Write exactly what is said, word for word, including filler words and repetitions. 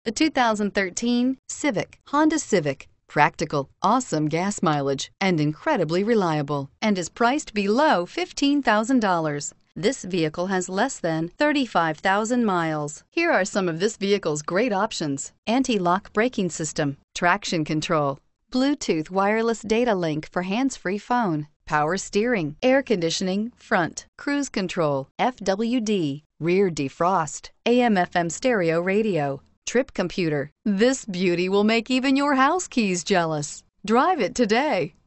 The two thousand thirteen Civic, Honda Civic. Practical, awesome gas mileage, and incredibly reliable, and is priced below fifteen thousand dollars. This vehicle has less than thirty-five thousand miles. Here are some of this vehicle's great options: anti-lock braking system, traction control, Bluetooth wireless data link for hands-free phone, power steering, air conditioning, front, cruise control, F W D, rear defrost, A M F M stereo radio, trip computer. This beauty will make even your house keys jealous. Drive it today.